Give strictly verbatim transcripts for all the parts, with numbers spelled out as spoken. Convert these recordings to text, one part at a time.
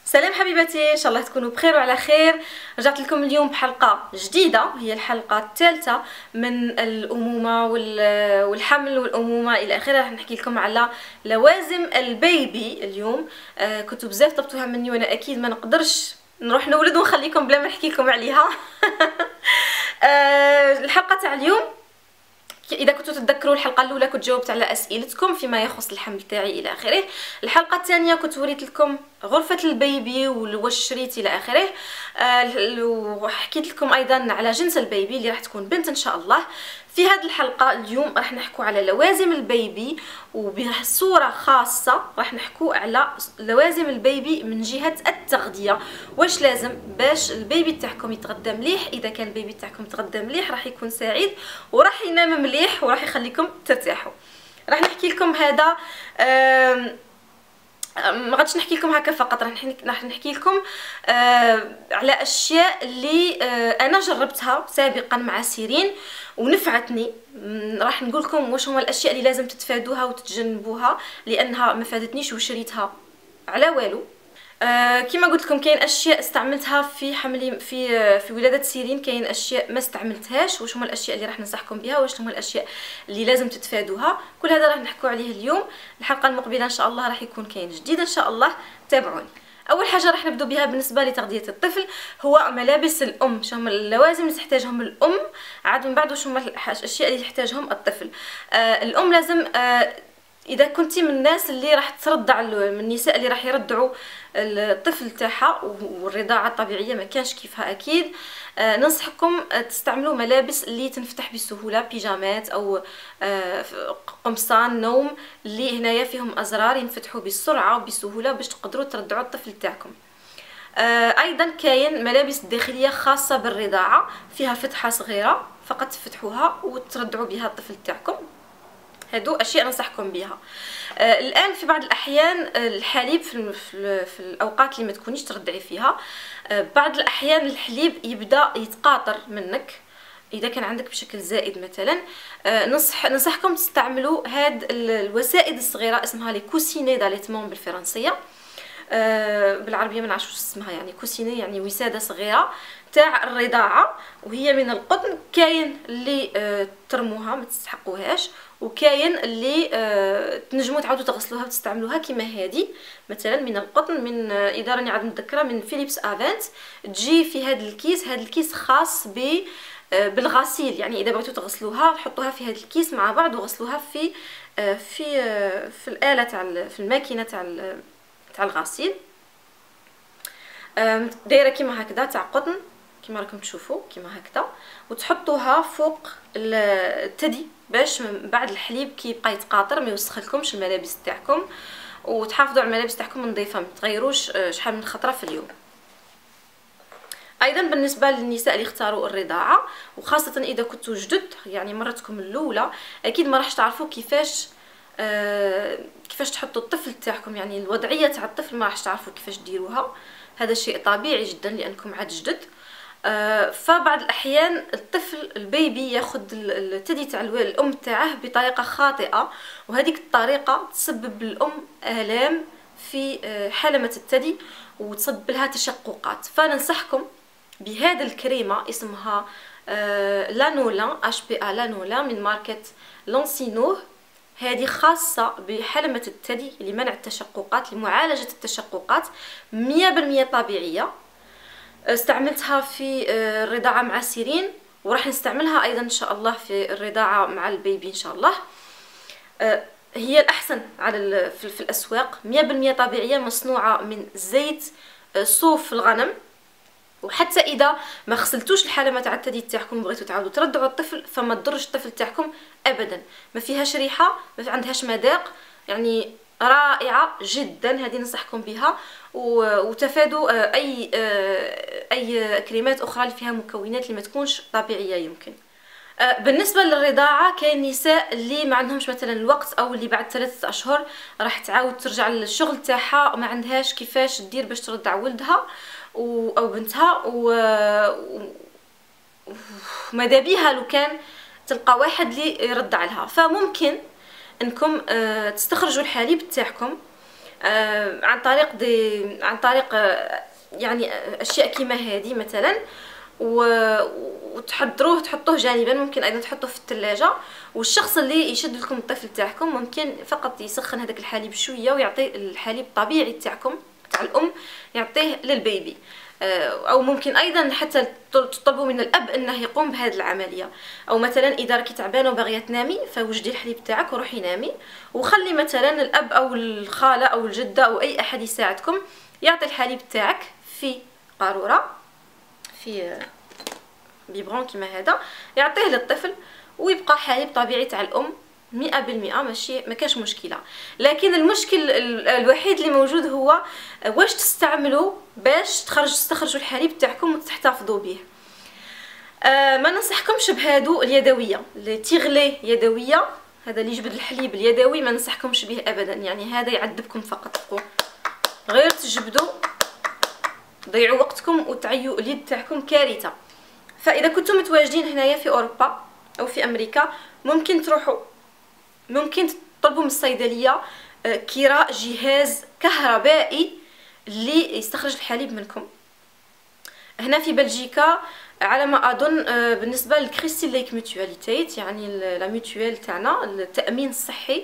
سلام حبيباتي، ان شاء الله تكونوا بخير وعلى خير. رجعت لكم اليوم بحلقه جديده، هي الحلقه الثالثه من الامومه والحمل والامومه الى اخره. راح نحكي لكم على لوازم البيبي اليوم. آه كنتوا بزاف طلبتوها مني وانا اكيد ما نقدرش نروح نولد ونخليكم بلا ما نحكي لكم عليها. آه الحلقه تاع اليوم، اذا كنتوا تتذكروا الحلقه الاولى كنت جاوبت على اسئلتكم فيما يخص الحمل تاعي الى اخره. الحلقه الثانيه كنت وريت لكم غرفه البيبي واش شريت الى اخره. أه وحكيت لكم ايضا على جنس البيبي اللي راح تكون بنت ان شاء الله. في هذه الحلقه اليوم راح نحكوا على لوازم البيبي، وبصوره خاصه راح نحكوا على لوازم البيبي من جهه التغذيه. واش لازم باش البيبي تاعكم يتغدى مليح؟ اذا كان البيبي تاعكم يتغدى مليح راح يكون سعيد وراح ينام مليح وراح يخليكم ترتاحوا. راح نحكي لكم هذا، ما غاديش نحكي لكم هكا فقط، راح نحكي راح نحكي لكم آه على اشياء اللي آه انا جربتها سابقا مع سيرين ونفعتني. راح نقول لكم واش هما الاشياء اللي لازم تتفادوها وتتجنبوها لانها ما فادتنيش وشريتها على والو. آه كما قلت لكم كاين اشياء استعملتها في حملي في آه في ولاده سيرين، كاين اشياء ما استعملتهاش. واش هما الاشياء اللي راح ننصحكم بها، واش هما الاشياء اللي لازم تتفادوها، كل هذا راح نحكوا عليه اليوم. الحلقه المقبله ان شاء الله راح يكون كاين جديد ان شاء الله، تابعوني. اول حاجه راح نبدو بها بالنسبه لتغذيه الطفل هو ملابس الام. شو هما اللوازم اللي تحتاجهم الام، عاد من بعد واش هما الاشياء اللي يحتاجهم الطفل. آه الام لازم آه اذا كنتي من الناس اللي راح ترضع، من النساء اللي راح يرضعوا الطفل تاعها والرضاعه الطبيعيه ما كانش كيفها اكيد، آه ننصحكم تستعملوا ملابس اللي تنفتح بسهوله، بيجامات او آه قمصان نوم اللي هنايا فيهم ازرار ينفتحوا بسرعه وبسهوله باش تقدروا ترضعوا الطفل تاعكم. آه ايضا كاين ملابس داخليه خاصه بالرضاعه فيها فتحه صغيره فقط تفتحوها وترضعوا بها الطفل تاعكم. هادو اشياء ننصحكم بها. آه الان في بعض الاحيان الحليب في, في, في الاوقات اللي ما تكونيش ترضعي فيها، آه بعض الاحيان الحليب يبدا يتقاطر منك اذا كان عندك بشكل زائد مثلا. آه ننصح ننصحكم تستعملوا هاد الوسائد الصغيره اسمها لي كوسيني داليتمون بالفرنسيه، آه بالعربيه ما نعرفش واش اسمها، يعني كوسيني يعني وساده صغيره تاع الرضاعه وهي من القطن. كاين اللي آه ترموها ما تستحقوهاش، وكاين اللي آه تنجموا تعاودوا تغسلوها وتستعملوها كيما هذه مثلا من القطن، من آه اذا راني عاد متذكره من فيليبس افنت. تجي في هذا الكيس، هذا الكيس خاص ب آه بالغسيل، يعني اذا بغيتوا تغسلوها حطوها في هذا الكيس مع بعض وغسلوها في آه في آه في الاله تاع في الماكينه تاع تاع الغسيل. آه دايره كيما هكذا تاع قطن كما راكم تشوفوا كيما هكذا، وتحطوها فوق الثدي باش من بعد الحليب كي يبقى يتقاطر ما يوسخلكمش الملابس تاعكم، وتحافظوا على الملابس تاعكم نظيفه ما تغيروش شحال من خطره في اليوم. ايضا بالنسبه للنساء اللي اختاروا الرضاعه وخاصه اذا كنتوا جدد، يعني مرتكم الاولى، اكيد ما راحش تعرفوا كيفاش آه كيفاش تحطوا الطفل تاعكم، يعني الوضعيه تاع الطفل ما راحش تعرفوا كيفاش ديروها. هذا شيء طبيعي جدا لانكم عاد جدد. آه فبعض الاحيان الطفل البيبي ياخذ الثدي تاع الام تاعه بطريقه خاطئه، وهذيك الطريقه تسبب للام الام في آه حلمه الثدي وتسبب لها تشققات. فننصحكم بهذا الكريمه اسمها آه لانولان اش بي ا لانولان من ماركه لونسينو. هذه خاصه بحلمه الثدي لمنع التشققات، لمعالجه التشققات، مية بالمية طبيعيه. استعملتها في الرضاعه مع سيرين وراح نستعملها ايضا ان شاء الله في الرضاعه مع البيبي ان شاء الله. هي الاحسن على في الاسواق، مية بالمية طبيعيه، مصنوعه من زيت صوف الغنم. وحتى اذا ما غسلتوش الحلمه تاع الثدي تاعكم وبغيتوا تعاودوا ترضعوا الطفل فما تضرش الطفل تاعكم ابدا، ما فيهاش ريحه، ما عندهاش مذاق، يعني رائعه جدا. هذه ننصحكم بها، وتفادوا اي اي كريمات اخرى اللي فيها مكونات اللي ما تكونش طبيعيه يمكن. بالنسبه للرضاعه كاين نساء اللي ما عندهمش مثلا الوقت او اللي بعد ثلاثة اشهر راح تعاود ترجع للشغل تاعها وما عندهاش كيفاش دير باش ترضع ولدها او بنتها، وماذا بيها لو كان تلقى واحد اللي يرضع لها. فممكن انكم تستخرجوا الحليب تاعكم آه عن طريق دي عن طريق آه يعني اشياء كيما هذه مثلا، وتحضروه تحطوه جانبا. ممكن ايضا تحطوه في الثلاجه، والشخص اللي يشد لكم الطفل تاعكم ممكن فقط يسخن هذاك الحليب شويه ويعطي الحليب الطبيعي تاعكم تاع الام، يعطيه للبيبي. او ممكن ايضا حتى تطلبوا من الاب انه يقوم بهذه العمليه. او مثلا اذا راكي تعبانه وباغيه تنامي فوجدي الحليب تاعك وروحي نامي، وخلي مثلا الاب او الخاله او الجده او اي احد يساعدكم يعطي الحليب تاعك في قاروره، في بيبغون كيما هذا، يعطيه للطفل ويبقى حليب طبيعي تاع الام مئة بالمئة، ماشي ما كاش مشكله. لكن المشكل الوحيد اللي موجود هو واش تستعملوا باش تخرج تستخرجوا الحليب تاعكم وتحتفظوا به. آه ما ننصحكمش بهادو اليدويه اللي تيغلي يدويه، هذا اللي يجبد الحليب اليدوي ما ننصحكمش به ابدا، يعني هذا يعذبكم فقط. غير تجبدوا ضيعوا وقتكم وتعيوا اليد تاعكم كارثه. فاذا كنتم متواجدين هنايا في اوروبا او في امريكا ممكن تروحوا ممكن تطلبوا من الصيدليه كراء جهاز كهربائي اللي يستخرج الحليب منكم. هنا في بلجيكا على ما اظن بالنسبه للكريستيل ليك ميتواليتيت، يعني لا ميتوال تاعنا التامين الصحي،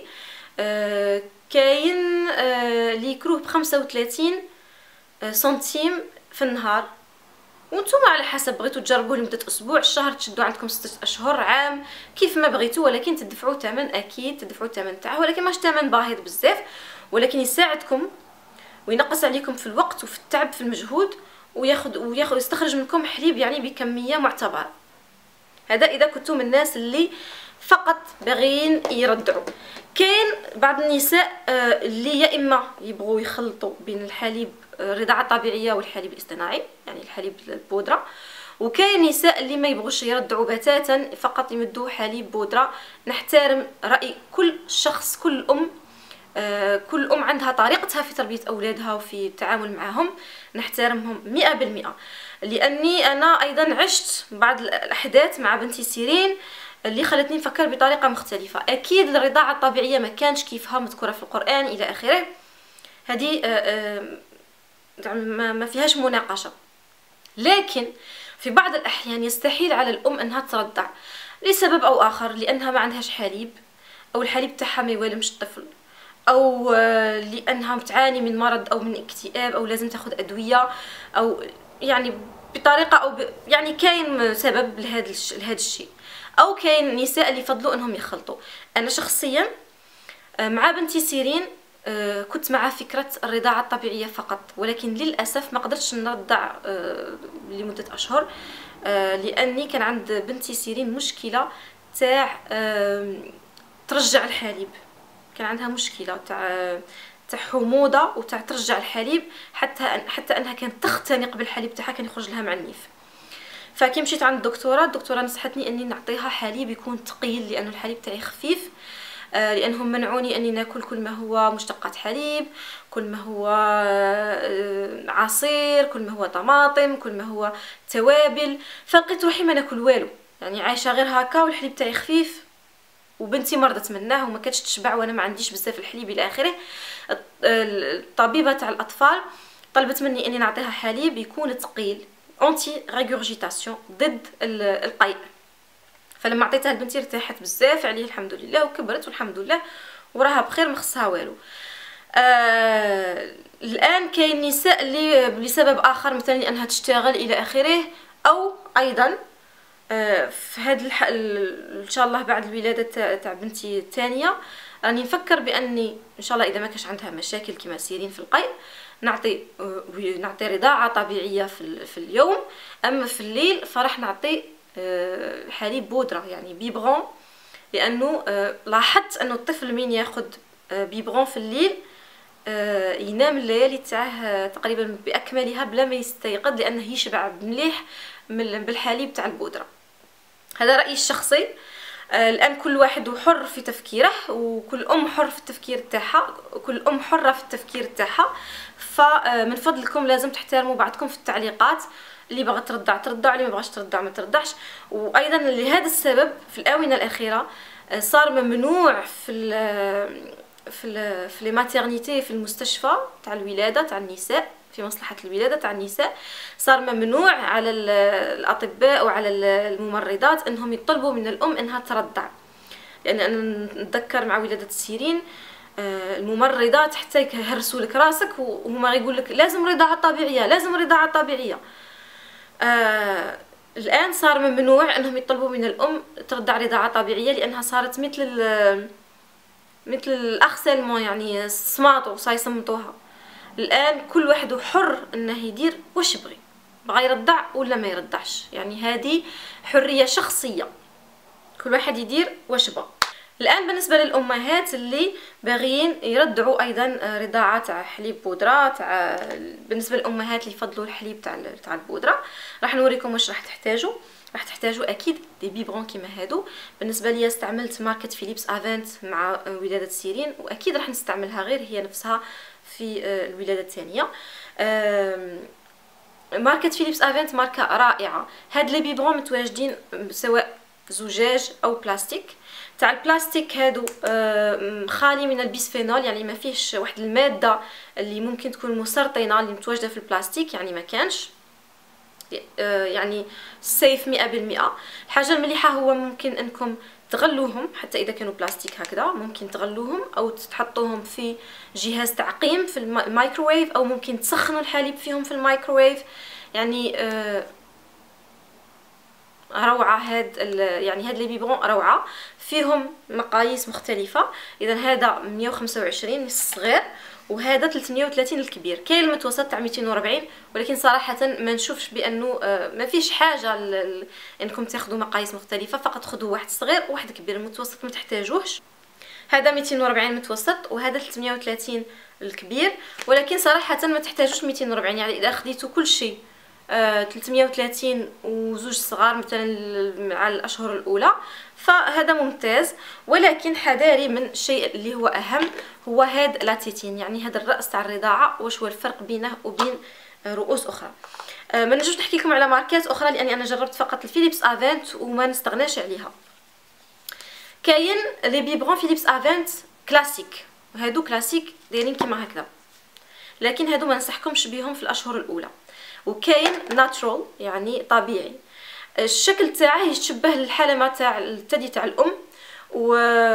كاين اللي يكروه ب خمسة وثلاثين سنتيم في النهار، وانتم على حسب بغيتو تجربوه لمده اسبوع، الشهر تشدوا عندكم ستة اشهر، عام، كيف ما بغيتو، ولكن تدفعوا ثمن، اكيد تدفعوا ثمن تاعه، ولكن ماش ثمن باهظ بزاف، ولكن يساعدكم وينقص عليكم في الوقت وفي التعب في المجهود، وياخذ وياخذ يستخرج منكم حليب يعني بكميه معتبره. هذا اذا كنتم من الناس اللي فقط باغيين يردعوا. كاين بعض النساء اللي يا اما يبغوا يخلطوا بين الحليب الرضاعه الطبيعيه والحليب الاصطناعي، يعني الحليب البودره، وكاين نساء اللي ما يبغوش يردعوا بتاتا، فقط يمدوا حليب بودره. نحترم راي كل شخص، كل ام كل ام عندها طريقتها في تربيه اولادها وفي التعامل معهم، نحترمهم مئة بالمئة. لاني انا ايضا عشت بعض الاحداث مع بنتي سيرين اللي خلتني نفكر بطريقه مختلفه. اكيد الرضاعه الطبيعيه ما كانش كيفها مذكوره في القران الى اخره، هذه ما فيهاش مناقشه، لكن في بعض الاحيان يستحيل على الام انها ترضع لسبب او اخر، لانها ما عندهاش حليب، او الحليب تاعها ما يوالمش الطفل، او لانها تعاني من مرض او من اكتئاب، او لازم تاخذ ادويه، او يعني بطريقه او ب... يعني كاين سبب لهذا لهذا الشيء. او كاين نساء اللي يفضلوا انهم يخلطوا. انا شخصيا مع بنتي سيرين كنت مع فكره الرضاعه الطبيعيه فقط، ولكن للاسف ما قدرتش نرضع لمده اشهر، لاني كان عند بنتي سيرين مشكله تاع ترجع الحليب، كان عندها مشكله تاع تاع حموضه وتاع ترجع الحليب، حتى حتى انها كانت تختنق بالحليب تاعها، كان يخرج لها معنيف. فكي مشيت عند الدكتوره، الدكتوره نصحتني اني نعطيها حليب يكون ثقيل، لانه الحليب تاعي خفيف، آه لانهم منعوني اني ناكل كل ما هو مشتقات حليب، كل ما هو آه عصير، كل ما هو طماطم، كل ما هو توابل. فلقيت روحي ما ناكل والو، يعني عايشه غير هكا، والحليب تاعي خفيف، وبنتي مرضت منه وما كانتش تشبع، وانا ما عنديش بزاف الحليب الى اخره. الطبيبه تاع الاطفال طلبت مني اني نعطيها حليب يكون ثقيل، انتي ريغورجيتاسيون، ضد القيء. فلما عطيتها لبنتي ارتاحت بزاف عليه الحمد لله، وكبرت والحمد لله وراها بخير، ما خصها والو. آه الان كاين نساء اللي لسبب اخر، مثلا لانها تشتغل الى اخره، او ايضا آه في هذا الح... ان شاء الله بعد الولاده تاع بنتي الثانيه راني نفكر باني ان شاء الله اذا ما كانش عندها مشاكل كما سيرين في القيء نعطي نعطي رضاعه طبيعيه في, في اليوم، اما في الليل فراح نعطي حليب بودره يعني بيبغون، لانه لاحظت انه الطفل من ياخذ بيبغون في الليل ينام الليالي تاعه تقريبا باكملها بلا ما يستيقظ، لانه يشبع مليح بالحليب تاع البودره. هذا رايي الشخصي. الان كل واحد حر في تفكيره، وكل ام حر في التفكير تاعها، كل ام حره في التفكير تاعها. فمن فضلكم لازم تحترموا بعضكم في التعليقات، اللي باغا ترضع ترضع، اللي ما بغاش ترضع ما ترضعش. وايضا لهذا السبب في الاونه الاخيره صار ممنوع في في في لي ماتيرنيتي، في المستشفى تاع الولاده تاع النساء، في مصلحه الولاده تاع النساء، صار ممنوع على الاطباء وعلى الممرضات انهم يطلبوا من الام انها ترضع. لان انا نتذكر مع ولاده سيرين الممرضات حتى يهرسوا لك راسك وهما يقول لك لازم رضاعه طبيعيه، لازم رضاعه طبيعيه. آه الان صار ممنوع انهم يطلبوا من الام ترضع رضاعه طبيعيه، لانها صارت مثل مثل الاغسالمون، يعني سماطو صايصمطوها. الان كل واحد حر انه يدير واش بغي، بغا يرضع ولا ما يرضعش، يعني هذه حريه شخصيه، كل واحد يدير واش بغى. الان بالنسبه للامهات اللي باغيين يرضعوا ايضا رضاعه تاع حليب بودره، تاع بالنسبه للامهات اللي يفضلوا الحليب تاع تاع البودره، راح نوريكم واش راح تحتاجوا. راح تحتاجوا اكيد دي بيبرون كيما هادو. بالنسبه لي استعملت ماركه فيليبس افنت مع ولاده سيرين، واكيد راح نستعملها غير هي نفسها في الولاده الثانيه. ماركه فيليبس افنت ماركه رائعه. هاد لي بيبرون متواجدين سواء زجاج او بلاستيك. تاع البلاستيك هادو خالي من البيسفينول، يعني ما فيهش واحد الماده اللي ممكن تكون مسرطنه اللي متواجده في البلاستيك، يعني ما كانش، يعني سيف مئة بالمئة. الحاجه المليحه هو ممكن انكم تغلوهم، حتى اذا كانوا بلاستيك هكذا ممكن تغلوهم او تحطوهم في جهاز تعقيم في الميكروويف، او ممكن تسخنوا الحليب فيهم في الميكروويف. يعني روعه هاد يعني هاد لي بيبرون روعه، فيهم مقاييس مختلفه. اذا هذا مية وخمسة وعشرين الصغير، وهذا ثلاثمية وثلاثين الكبير. كاين المتوسط تاع مئتين وأربعين، ولكن صراحه ما نشوفش بانه ما فيش حاجه انكم تاخذوا مقاييس مختلفه، فقط خذوا واحد صغير وواحد كبير. المتوسط ما تحتاجوهش. هذا مئتين وأربعين متوسط وهذا ثلاثمية وثلاثين الكبير، ولكن صراحه ما تحتاجوش مئتين وأربعين. يعني اذا خديتوا كل شيء آه ثلاثمية وثلاثين وزوج صغار مثلا على الاشهر الاولى فهذا ممتاز. ولكن حذاري من الشيء اللي هو اهم، هو هاد لاتيتين، يعني هذا الراس تاع الرضاعه، واش هو الفرق بينه وبين رؤوس اخرى. آه ما نجوش نحكي لكم على ماركات اخرى لاني انا جربت فقط الفيليبس افنت وما نستغناش عليها. كاين لي بيبرون فيليبس افنت كلاسيك، وهادو كلاسيك دايرين كيما هكذا، لكن هادو ما ننصحكمش بهم في الاشهر الاولى. وكاين ناتشورال يعني طبيعي، الشكل تاعه يتشبه للحلمه تاع الثدي تاع الام، و...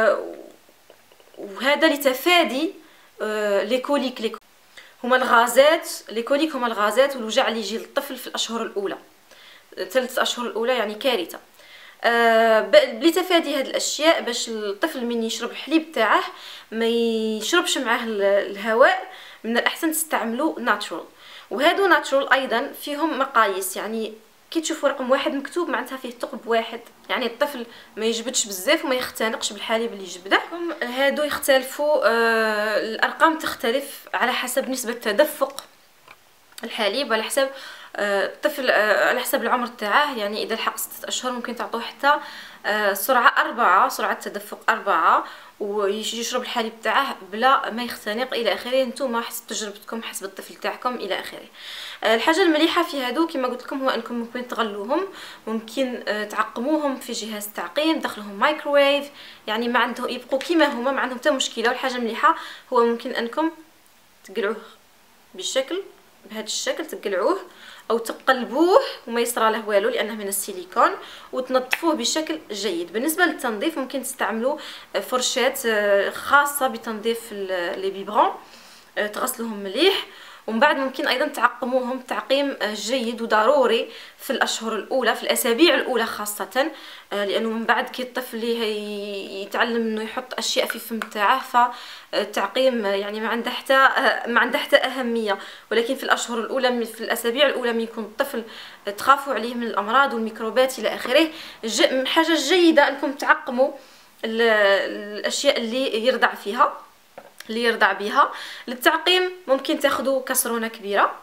وهذا لتفادي لي كوليك. لي هما الغازات، لي كوليك هما الغازات والوجع اللي يجي للطفل في الاشهر الاولى، ثلاث اشهر الاولى يعني كارثه. آه لتفادي هذه الاشياء، باش الطفل من يشرب الحليب تاعه ما يشربش معاه الهواء، من الاحسن تستعملوا ناتشورال. وهادو ناتشورال ايضا فيهم مقاييس، يعني كي تشوفوا رقم واحد مكتوب معناتها فيه ثقب واحد، يعني الطفل ما يجبدش بزاف وما يختنقش بالحليب اللي يجبده. هادو يختلفوا، آه الارقام تختلف على حسب نسبه تدفق الحليب، على حسب آه الطفل، آه على حسب العمر تاعه. يعني اذا لحق ستة اشهر ممكن تعطوه حتى آه سرعه أربعة، سرعه تدفق أربعة، ويشرب الحليب تاعه بلا ما يختنق الى اخره. نتوما حسب تجربتكم، حسب الطفل تاعكم الى اخره. الحاجه المليحه في هادو كما قلت لكم هو انكم ممكن تغلوهم، ممكن تعقموهم في جهاز تعقيم، دخلوهم مايكروويف، يعني ما عندهم يبقوا كيما هما، ما عندهم حتى مشكله. والحاجه المليحه هو ممكن انكم تقلعوه بالشكل بهذا الشكل، تقلعوه او تقلبوه وما يصرى له والو لانه من السيليكون، وتنظفوه بشكل جيد. بالنسبه للتنظيف ممكن تستعملوا فرشات خاصه بتنظيف لي بيبرون، تغسلوهم مليح، ومن بعد ممكن ايضا تعقموهم تعقيم جيد وضروري في الاشهر الاولى، في الاسابيع الاولى خاصه، لانه من بعد كي الطفل يتعلم انه يحط اشياء في فم تاعه فالتعقيم يعني ما عنده حتى ما عنده حتى اهميه. ولكن في الاشهر الاولى، في الاسابيع الاولى من يكون الطفل تخافوا عليه من الامراض والميكروبات الى اخره، حاجه جيده انكم تعقموا الاشياء اللي يرضع فيها اللي يرضع بها. للتعقيم ممكن تاخذوا كسرونه كبيره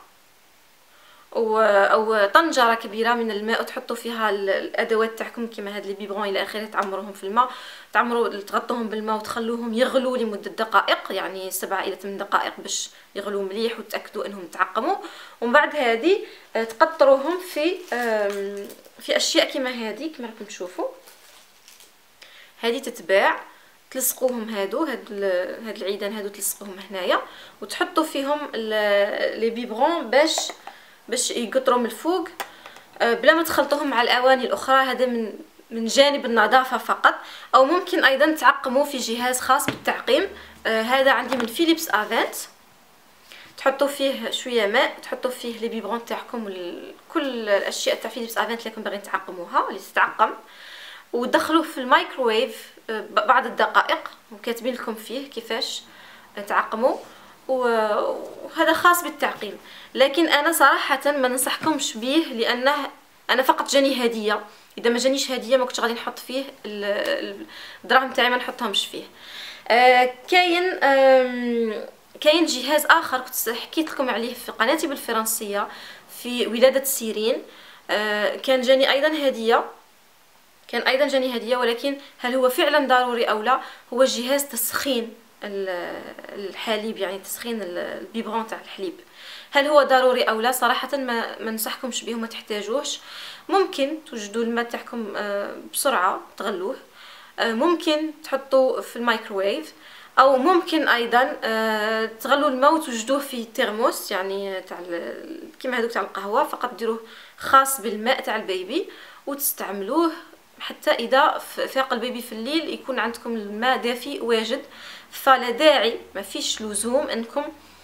او طنجره كبيره من الماء وتحطوا فيها الادوات تاعكم كيما هاد لي بيبرون الى اخره، تعمروهم في الماء، تعمروا تغطوهم بالماء وتخلوهم يغلوا لمده دقائق، يعني سبعة الى ثمان دقائق باش يغلوا مليح وتاكدوا انهم تعقموا. ومن بعد هذه تقطروهم في في اشياء كيما هذه، كما راكم تشوفوا هذه تتباع تلصقوهم هادو هاد هاد العيدان هادو تلصقوهم هنايا وتحطوا فيهم لي بيبرون باش باش يقطروا من الفوق بلا ما تخلطوهم مع الاواني الاخرى. هذا من من جانب النظافه فقط. او ممكن ايضا تعقموا في جهاز خاص بالتعقيم. آه هذا عندي من فيليبس افنت. تحطوا فيه شويه ماء، تحطوا فيه لي بيبرون تاعكم كل الاشياء تاع فيليبس افنت اللي راكم باغيين تعقموها اللي تتعقم، ودخلوه في الميكروويف بعض الدقائق وكاتبين لكم فيه كيفاش تعقموا. وهذا خاص بالتعقيم، لكن انا صراحه ما ننصحكمش به لانه انا فقط جاني هديه. اذا ما جانيش هديه ما كنتش غادي نحط فيه الدراهم تاعي، ما نحطهمش فيه. آه كاين آه كاين جهاز اخر كنت حكيت لكم عليه في قناتي بالفرنسيه في ولاده سيرين. آه كان جاني ايضا هديه كان ايضا جاني هديه ولكن هل هو فعلا ضروري او لا؟ هو جهاز تسخين الحليب، يعني تسخين البيبرون تاع الحليب. هل هو ضروري او لا؟ صراحه ما ما ننصحكمش به وما تحتاجوش. ممكن توجدوا الماء تاعكم بسرعه تغلوه، ممكن تحطوا في الميكروويف، او ممكن ايضا تغلوا الماء وتوجدوه في ترموس يعني تاع كيما هذوك تاع القهوه، فقط ديروه خاص بالماء تاع البيبي وتستعملوه حتى اذا فاق البيبي في الليل يكون عندكم الماء دافي واجد. فلا داعي، ما فيش لزوم انكم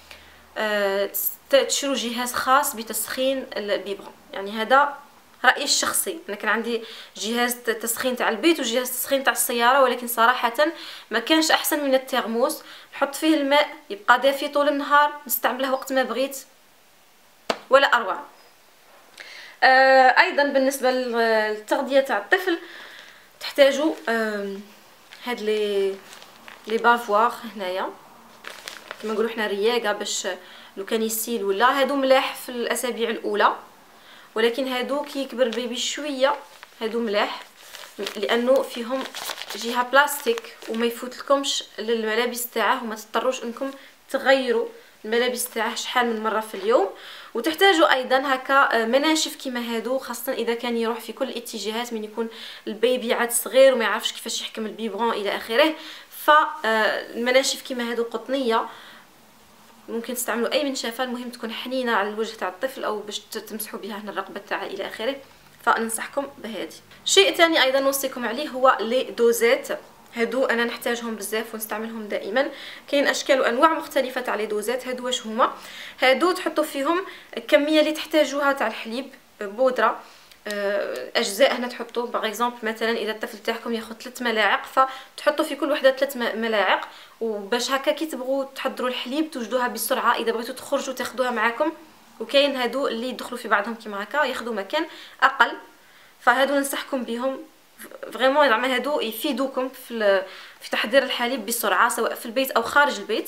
تشروا جهاز خاص بتسخين البيبرون. يعني هذا رايي الشخصي. انا كان عندي جهاز تسخين تاع البيت وجهاز تسخين تاع السياره، ولكن صراحه ما كانش احسن من الترموس. نحط فيه الماء يبقى دافي طول النهار، نستعمله وقت ما بغيت، ولا اروع. آه ايضا بالنسبه للتغذيه تاع الطفل تحتاجوا آه هاد لي لي بافوار هنايا كما نقولوا حنا رياقه باش لو كان يسيل ولا. هادو ملاح في الاسابيع الاولى، ولكن هادو كي يكبر البيبي شويه هادو ملاح لانه فيهم جهه بلاستيك وما يفوت لكمش للملابس تاعه وما تضطروش انكم تغيروا الملابس تاعه شحال من مره في اليوم. وتحتاجوا ايضا هكا مناشف كيما هادو، خاصه اذا كان يروح في كل الاتجاهات من يكون البيبي عاد صغير وما يعرفش كيفاش يحكم البيبرون الى اخره. فالمناشف كيما هادو قطنيه ممكن تستعملوا اي منشفه، المهم تكون حنينه على الوجه تاع الطفل او باش تمسحوا بها هنا الرقبه تاعه الى اخره. فننصحكم بهذه. شيء ثاني ايضا نوصيكم عليه هو لي دوزات. هادو انا نحتاجهم بزاف ونستعملهم دائما. كاين اشكال وانواع مختلفه تاع لي دوزات. هادو واش هما؟ هادو تحطوا فيهم الكميه اللي تحتاجوها تاع الحليب بودره، اجزاء هنا تحطوا باغ اكزومبل مثلا اذا الطفل تاعكم ياخذ ثلاث ملاعق فتحطوا في كل وحده ثلاث ملاعق، وباش هكا كي تبغوا تحضروا الحليب توجدوها بسرعه اذا بغيتوا تخرجوا تاخذوها معاكم. وكاين هادو اللي يدخلوا في بعضهم كيما هكا ياخذوا مكان اقل، فهادو ننصحكم بهم فريمون. زعما هادو يفيدوكم في في تحضير الحليب بسرعه سواء في البيت او خارج البيت.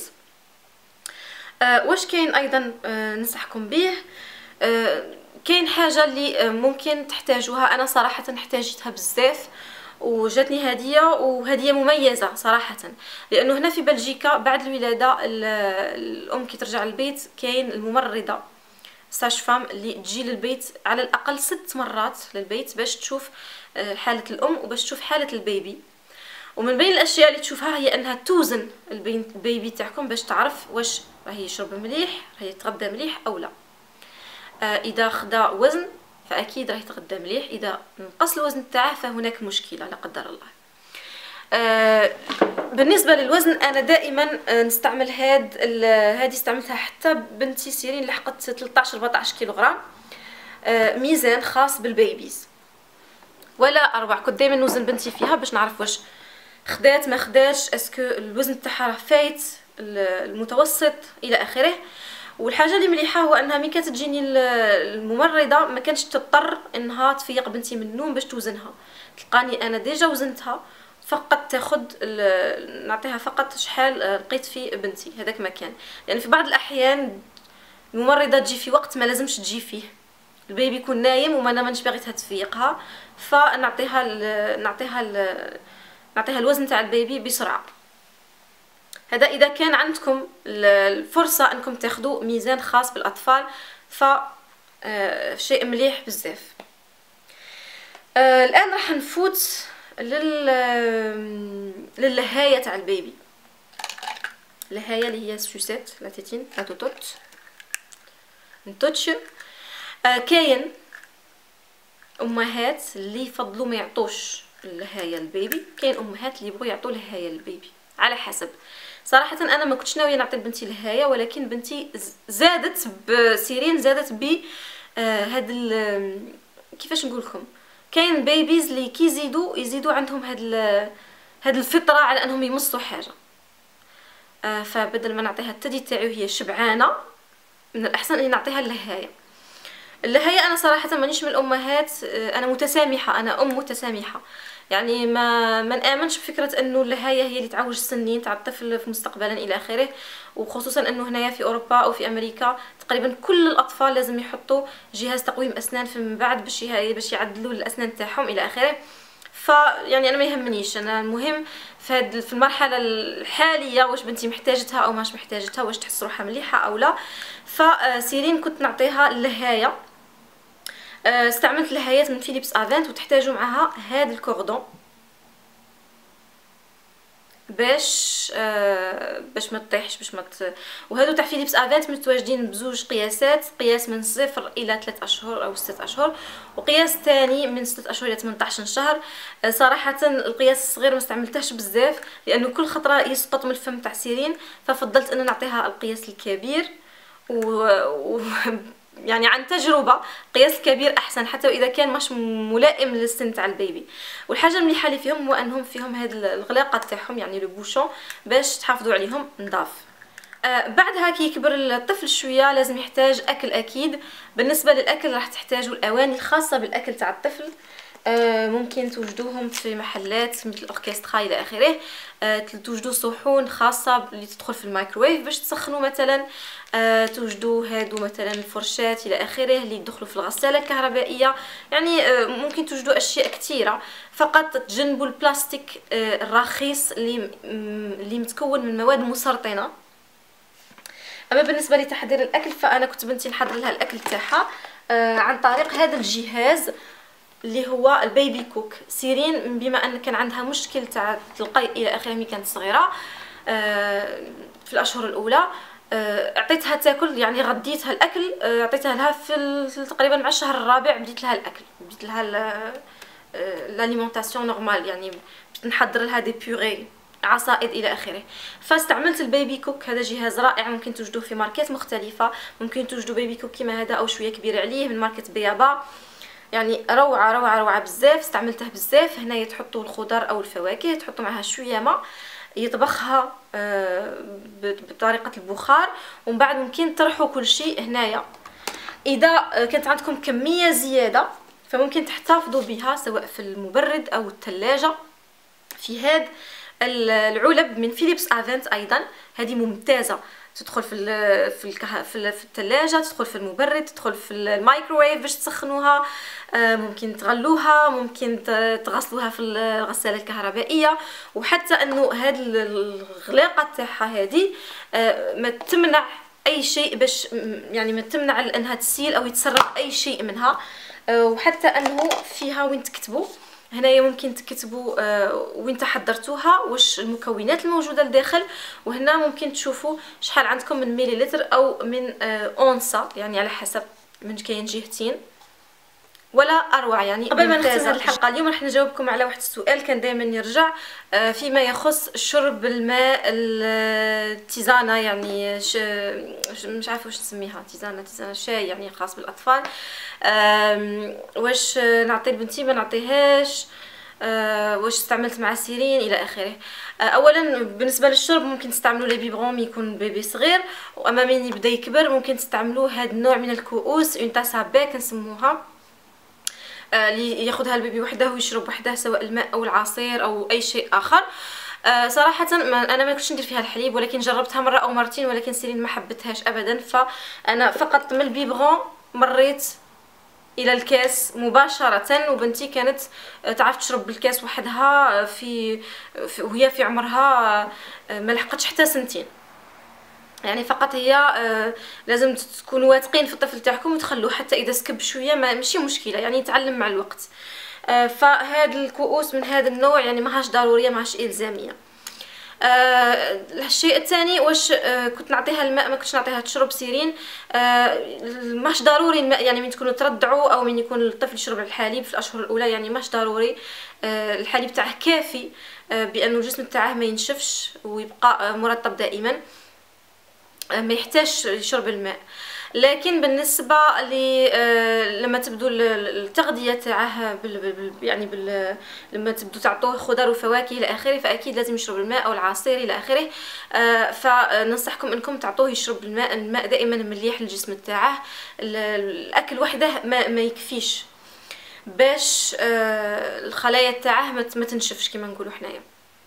أه واش كاين ايضا أه ننصحكم به؟ أه كاين حاجه اللي ممكن تحتاجوها، انا صراحه احتاجتها بزاف وجاتني هديه وهديه مميزه صراحه، لانه هنا في بلجيكا بعد الولاده الام كي ترجع للبيت كاين الممرضه ساج فام اللي تجي للبيت على الاقل ست مرات للبيت باش تشوف حاله الام وباش تشوف حاله البيبي. ومن بين الاشياء اللي تشوفها هي انها توزن البيبي تاعكم باش تعرف واش راه يشرب مليح، راه يتغذى مليح او لا. آه اذا خدا وزن فاكيد راه يتغذى مليح، اذا نقص الوزن تاعه فهناك مشكله لا قدر الله. آه بالنسبه للوزن انا دائما نستعمل هاد هذه استعملتها حتى بنتي سيرين لحقت ثلاثطاش أربعطاش كيلوغرام. آه ميزان خاص بالبيبيز ولا اروع. كنت دائما نوزن بنتي فيها باش نعرف واش خدات ما خداش، اسكو الوزن تاعها راه فايت المتوسط الى اخره. والحاجه اللي مليحه هو انها ملي كانت تجيني الممرضه ما كانتش تضطر انها تفيق بنتي من النوم باش توزنها، تلقاني انا ديجا وزنتها فقط تاخد نعطيها فقط شحال لقيت في بنتي هذاك ما كان. يعني في بعض الاحيان الممرضه تجي في وقت ما لازمش تجي فيه، البيبي يكون نايم وما انا مانيش باغيتها تفيقها، فنعطيها ال نعطيها ال نعطيها الوزن تاع البيبي بسرعه. هذا اذا كان عندكم الفرصه انكم تاخذوا ميزان خاص بالاطفال ف شيء مليح بزاف. الان راح نفوت لل للهايه تاع البيبي. الهايه اللي هي سوسيت لا تيتين لا توتوت نتوتش. آه كاين امهات اللي يفضلوا ما يعطوش الهايه للبيبي، كاين امهات اللي يبغوا يعطوا الهايه للبيبي، على حسب. صراحه انا ما كنتش ناويه نعطي بنتي الهايه، ولكن بنتي زادت بسيرين زادت ب آه هاد كيفاش نقول لكم، كاين بيبيز اللي كيزيدوا يزيدوا عندهم هاد هاد الفطره على انهم يمصوا حاجه. آه فبدل ما نعطيها الثدي تاعي وهي شبعانه، من الاحسن اني نعطيها الهايه. الهايه انا صراحه مانيش من الامهات، انا متسامحه، انا ام متسامحه، يعني ما ما نامنش بفكره انه الهايه هي اللي تعوج السنين تاع الطفل في مستقبلا الى اخره. وخصوصا انه هنايا في اوروبا او في امريكا تقريبا كل الاطفال لازم يحطوا جهاز تقويم اسنان من بعد باش باش يعدلوا الاسنان تاعهم الى اخره. فيعني انا ما يهمنيش، انا المهم في هاد في المرحله الحاليه واش بنتي محتاجتها او ماش محتاجتها، واش تحس روحها مليحه او لا. فسيرين كنت نعطيها الهايه، استعملت الهايات من فيليبس افنت، وتحتاجوا معها هذا الكوردون باش آه باش ما تطيحش باش ما ت... وهادو تاع فيليبس افنت متواجدين بزوج قياسات، قياس من صفر الى ثلاثة اشهر او ستة اشهر، وقياس ثاني من ستة اشهر الى ثمانية عشر شهر. آه صراحه القياس الصغير ما استعملتهش بزاف لانه كل خطره يسقط من الفم تاع سيرين، ففضلت ان نعطيها القياس الكبير. و, و... يعني عن تجربه قياس الكبير احسن، حتى واذا كان مش ملائم للسن تاع البيبي. والحاجه المليحه اللي فيهم هو انهم فيهم هاد الغلاقه تاعهم، يعني لو بوشون، باش تحافظوا عليهم نظاف. آه بعدها كي يكبر الطفل شويه لازم يحتاج اكل اكيد. بالنسبه للاكل راح تحتاجوا الاواني الخاصه بالاكل تاع الطفل، آه ممكن توجدوهم في محلات مثل اوركسترا الى اخره. آه توجدوا صحون خاصه اللي تدخل في الميكروويف باش تسخنوا مثلا. آه توجدوا هادو مثلا الفرشات الى اخره اللي يدخلوا في الغساله الكهربائيه. يعني آه ممكن توجدوا اشياء كثيره، فقط تجنبوا البلاستيك آه الرخيص اللي اللي متكون من مواد مسرطنه. اما بالنسبه لتحضير الاكل فانا كنت بنتي نحضر لها الاكل تاعها آه عن طريق هذا الجهاز اللي هو البيبي كوك. سيرين بما ان كان عندها مشكل تاع القيء الى اخره ملي كانت صغيره آه في الاشهر الاولى، آه عطيتها تاكل، يعني غديتها الاكل، آه عطيتها لها في تقريبا مع الشهر الرابع بديت لها الاكل، بديت لها لاليمونطاسيون نورمال، يعني نحضر لها دي بيوري عصائد الى اخره. فاستعملت البيبي كوك، هذا جهاز رائع ممكن توجدوه في ماركات مختلفه، ممكن توجدوا بيبي كوك كيما هذا او شويه كبير عليه من ماركه بيابا، يعني روعه روعه روعه بزاف. استعملته بزاف. هنايا تحطوا الخضر او الفواكه، تحطوا معها شويه ماء، يطبخها بطريقه البخار، ومن بعد ممكن تطرحوا كل شيء هنايا. اذا كانت عندكم كميه زياده فممكن تحتفظوا بها سواء في المبرد او الثلاجه. في هاد العلب من فيليبس افنت ايضا، هذه ممتازه، تدخل في ال في الكه في, في الثلاجه، تدخل في المبرد، تدخل في الميكروويف باش تسخنوها، ممكن تغلوها، ممكن تغسلوها في الغساله الكهربائيه. وحتى انه هاد الغلاقه تاعها هذه ما تمنع اي شيء باش يعني ما تمنع انها تسيل او يتسرب اي شيء منها. وحتى انه فيها وين تكتبوا هنايا ممكن تكتبوا آه وين تحضرتوها، واش المكونات الموجوده لداخل، وهنا ممكن تشوفوا شحال عندكم من مليلتر او من آه اونصه، يعني على حسب من كاين جهتين ولا اروع. يعني قبل ما نختم هذه الحلقه اليوم راح نجاوبكم على واحد السؤال كان دائما يرجع آه فيما يخص شرب الماء التيزانه، يعني مش عارفه واش نسميها، تيزانه تيزانه شاي يعني خاص بالاطفال. واش نعطي لبنتي ما نعطيهاش، أه واش استعملت مع سيرين الى اخره. أه اولا بالنسبه للشرب ممكن تستعملوا لي بيبغون يكون بيبي صغير، واما من يبدا يكبر ممكن تستعملوا هذا النوع من الكؤوس، اون تاس باك نسموها، اللي أه ياخذها البيبي وحده ويشرب وحده سواء الماء او العصير او اي شيء اخر. أه صراحه ما انا ما كنتش ندير فيها الحليب، ولكن جربتها مره او مرتين ولكن سيرين ما حبتهاش ابدا، فانا فقط من البيبغون مريت الى الكاس مباشره، وبنتي كانت تعرف تشرب بالكاس وحدها في وهي في عمرها ما لحقتش حتى سنتين. يعني فقط هي لازم تكونوا واثقين في الطفل تاعكم وتخلوه حتى اذا سكب شويه ماشي مشكله، يعني يتعلم مع الوقت. آه فهاد الكؤوس من هذا النوع يعني ماهاش ضروريه ماهاش الزاميه. آه الشيء الثاني، واش آه كنت نعطيها الماء ما كنتش نعطيها تشرب سيرين. آه ماش ضروري الماء يعني من تكونوا ترضعوا او من يكون الطفل يشرب الحليب في الاشهر الاولى، يعني ماش ضروري. آه الحليب تاعه كافي آه بانه الجسم تاعه ما ينشفش ويبقى آه مرطب دائما، آه ما يحتاجش يشرب الماء. لكن بالنسبه ل لما تبدو التغذيه تاعه بال يعني بال لما تبدو تعطوه خضر وفواكه الى اخره، فاكيد لازم يشرب الماء او العصير الى اخره. فننصحكم انكم تعطوه يشرب الماء. الماء دائما مليح للجسم تاعه، الاكل وحده ما, ما يكفيش باش الخلايا تاعه ما تنشفش كما نقولوا حنايا.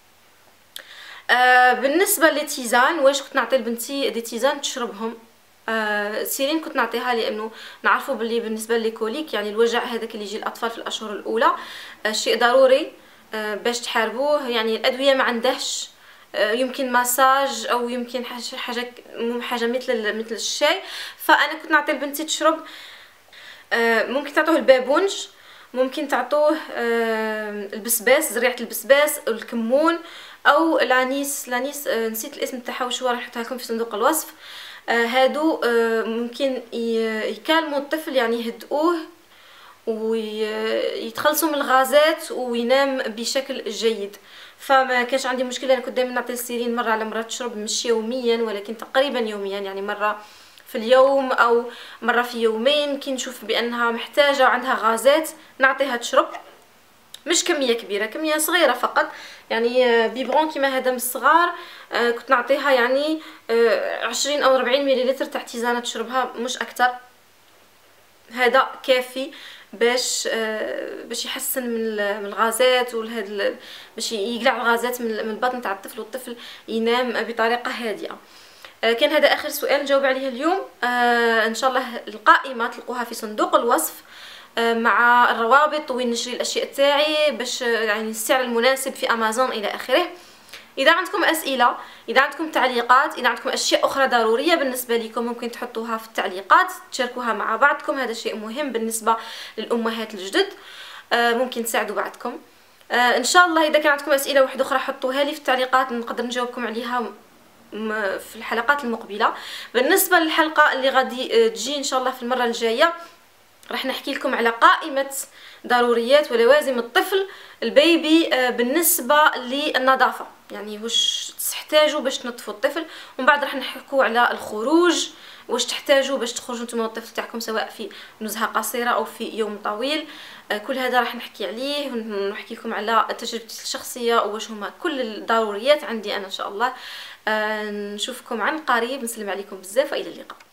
بالنسبه للتيزان، واش كنت نعطي لبنتي دي تيزان تشربهم؟ آه سيرين كنت نعطيها لانه نعرفوا باللي بالنسبه للكوليك يعني الوجع هذاك اللي يجي الاطفال في الاشهر الاولى آه شيء ضروري آه باش تحاربوه. يعني الادويه ما عندهش، آه يمكن مساج او يمكن حاجه حاجه حاجه مثل مثل الشاي. فانا كنت نعطي لبنتي تشرب آه ممكن تعطوه البابونج، ممكن تعطوه آه البسباس، زريعه البسباس، الكمون او الانيس. الانيس آه نسيت الاسم تاعها وشو راح نحطها لكم في صندوق الوصف. آه هادو آه ممكن يكالموا الطفل يعني يهدئوه ويتخلصوا من الغازات وينام بشكل جيد. فما كانش عندي مشكله، انا كنت دائما نعطي السيرين مره على مره تشرب، مش يوميا ولكن تقريبا يوميا، يعني مره في اليوم او مره في يومين كي نشوف بانها محتاجه وعندها غازات نعطيها تشرب. مش كميه كبيره، كميه صغيره فقط، يعني بيبغون كيما هذا من الصغار آه كنت نعطيها يعني آه عشرين او أربعين مليلتر تاع تيزانه تشربها مش اكثر. هذا كافي باش آه باش يحسن من من الغازات وهذا، باش يقلع الغازات من البطن تاع الطفل والطفل ينام بطريقه هادئه. آه كان هذا اخر سؤال نجاوب عليه اليوم. آه ان شاء الله القائمه تلقوها في صندوق الوصف مع الروابط وين نشري الاشياء تاعي باش يعني السعر المناسب في امازون الى اخره. اذا عندكم اسئله، اذا عندكم تعليقات، اذا عندكم اشياء اخرى ضروريه بالنسبه لكم ممكن تحطوها في التعليقات تشاركوها مع بعضكم. هذا شيء مهم بالنسبه للامهات الجدد، ممكن تساعدوا بعضكم. ان شاء الله اذا كان عندكم اسئله واحده اخرى حطوها لي في التعليقات نقدر نجاوبكم عليها في الحلقات المقبله. بالنسبه للحلقه اللي غادي تجي ان شاء الله في المره الجايه راح نحكي لكم على قائمة ضروريات ولوازم الطفل البيبي بالنسبة للنظافة، يعني واش تحتاجوا باش تنظفوا الطفل. ومن بعد راح نحكوا على الخروج، واش تحتاجوا باش تخرجوا نتوما والطفل تاعكم سواء في نزهة قصيرة او في يوم طويل. كل هذا راح نحكي عليه ونحكي لكم على تجربتي الشخصية واش هما كل الضروريات عندي انا ان شاء الله. نشوفكم عن قريب، نسلم عليكم بزاف والى اللقاء.